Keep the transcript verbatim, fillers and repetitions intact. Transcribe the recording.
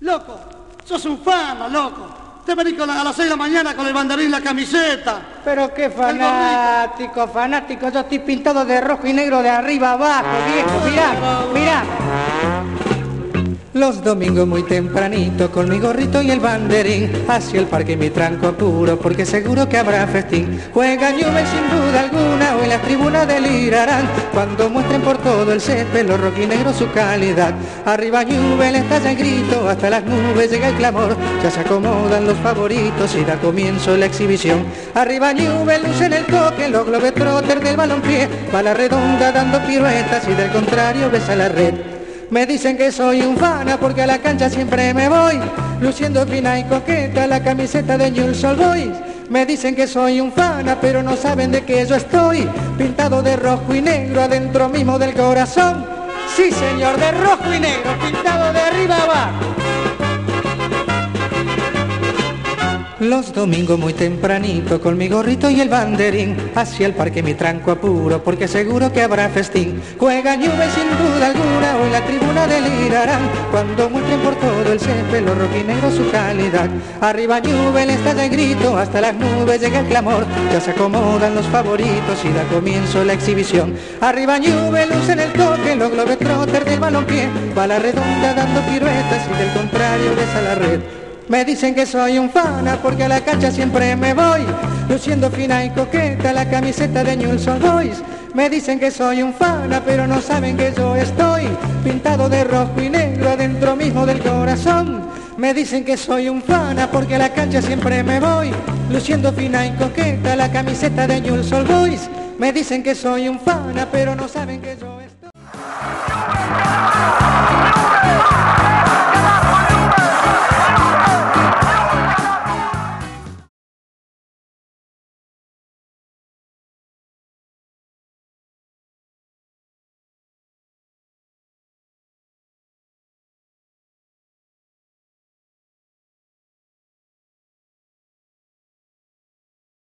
Loco, sos un fama, loco. Te venís con la, a las seis de la mañana con el banderín y la camiseta. Pero qué fanático, fanático. Yo estoy pintado de rojo y negro de arriba abajo, viejo. Mirá, mirá. Los domingos muy tempranito, con mi gorrito y el banderín, hacia el parque mi tranco apuro, porque seguro que habrá festín. Juega Newell's sin duda alguna, o en las tribunas delirarán, cuando muestren por todo el césped los rojinegros su calidad. Arriba Newell's estalla el grito, hasta las nubes llega el clamor, ya se acomodan los favoritos y da comienzo la exhibición. Arriba Newell's luce en el toque, los globetrotters del balompié, va la redonda dando piruetas y del contrario besa la red. Me dicen que soy un fana porque a la cancha siempre me voy, luciendo fina y coqueta la camiseta de Newell's Old Boys. Me dicen que soy un fana pero no saben de qué yo estoy, pintado de rojo y negro adentro mismo del corazón. Sí señor, de rojo y negro, pintado de arriba abajo. Los domingos muy tempranito, con mi gorrito y el banderín, hacia el parque mi tranco apuro, porque seguro que habrá festín. Juega Newell's sin duda alguna, o en la tribuna delirarán, cuando muestren por todo el césped los rojinegros su calidad. Arriba Newell's estalla el grito, hasta las nubes llega el clamor, ya se acomodan los favoritos y da comienzo la exhibición. Arriba Newell's luce en el toque, los globetrotters del balompié, va la redonda dando piruetas y del contrario besa la red. Me dicen que soy un fana porque a la cancha siempre me voy, luciendo fina y coqueta la camiseta de Newell's Old Boys. Me dicen que soy un fana pero no saben que yo estoy, pintado de rojo y negro adentro mismo del corazón. Me dicen que soy un fana porque a la cancha siempre me voy, luciendo fina y coqueta la camiseta de Newell's Old Boys. Me dicen que soy un fana pero no saben que yo